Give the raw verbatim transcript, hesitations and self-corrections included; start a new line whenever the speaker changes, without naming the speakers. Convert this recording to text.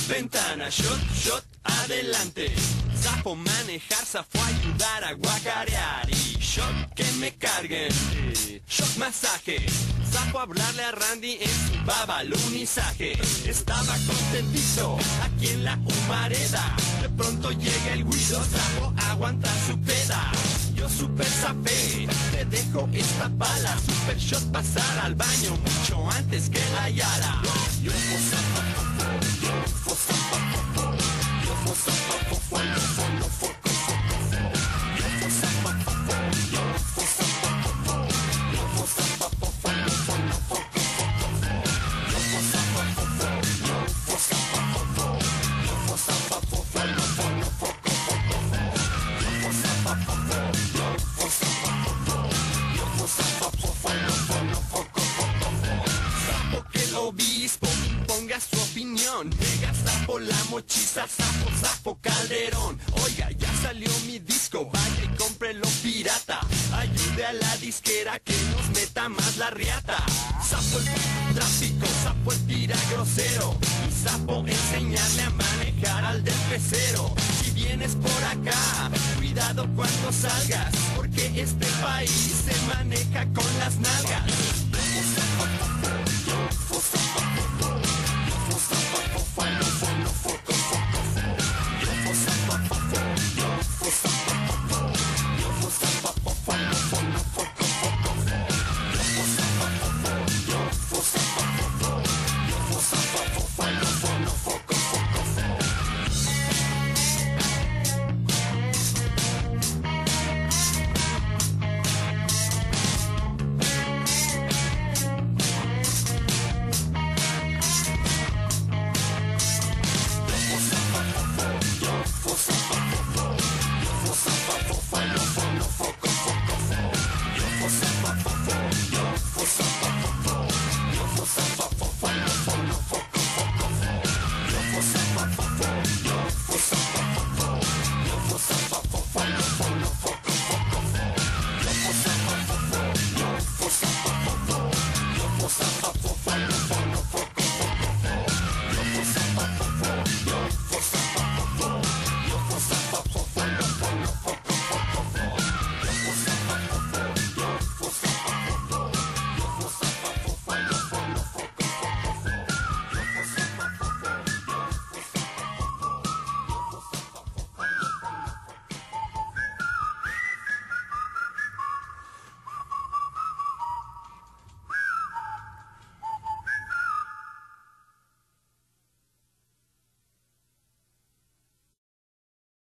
ventana, shot, shot, adelante. Sapo manejar, zafo ayudar a guacarear. Y shot que me carguen, eh, shot masaje. Sapo hablarle a Randy en su babalunizaje. Estaba contentito aquí en la humareda. De pronto llega el guido, Sapo aguanta su peda. Yo super sapé, te dejo esta bala. Super shot pasar al baño mucho antes que la Yara. Yo fosa pa fo fo, yo fosa pa fo fo, yo fosa pa fo fo, yo fo lo foco foco fo. Yo fosa pa fo fo, yo fosa pa fo fo, yo fosa pa fo fo, yo fo lo foco foco fo. Yo fosa pa fo fo, yo fosa pa fo fo, yo fosa pa fo fo, yo fo lo foco foco fo. Yo fosa pa fo fo, yo fosa pa fo fo, yo fosa pa fo fo, yo fo lo foco foco fo. Sapo que el obispo ponga su opinión. Llega Sapo la mochiza, Sapo, Sapo Calderón. Oiga, ya salió mi disco, vaya y cómprelo pirata. Ayude a la disquera que nos meta más la riata. Sapo el tráfico, Sapo el tira grosero. Y Sapo enseñarle a manejar al del pecero. Si vienes por acá, cuidado cuando salgas, porque este país se maneja con las nalgas.